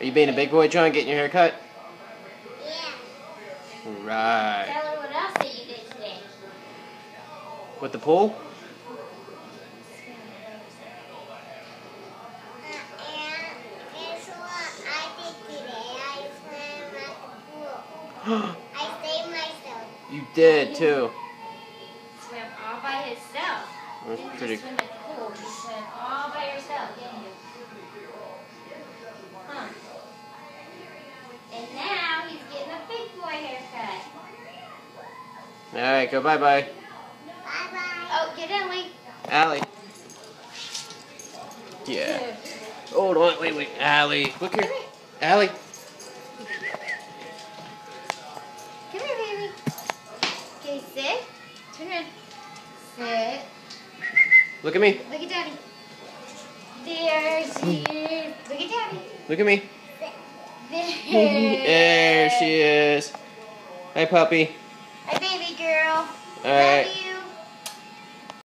You being a big boy, John, getting your hair cut? Yeah. Right. Tell her what else that you did today. With the pool? And guess what I did today? I swam at the pool. I saved myself. You did, too. Swam all by himself. That's Didn't pretty just swim at the pool. You swam all by yourself, didn't you? Huh. And now he's getting a big boy haircut. Alright, go bye-bye. Bye-bye. Oh, get Ellie. Allie. Yeah. Hold on, wait. Allie. Look here. Allie. Come here, baby. Okay, sit. Turn around. Sit. Look at me. Look at Daddy. There she is. Look at Daddy. Look at me. There. There she is. Hi, puppy. Hi, baby girl. All right. Love you.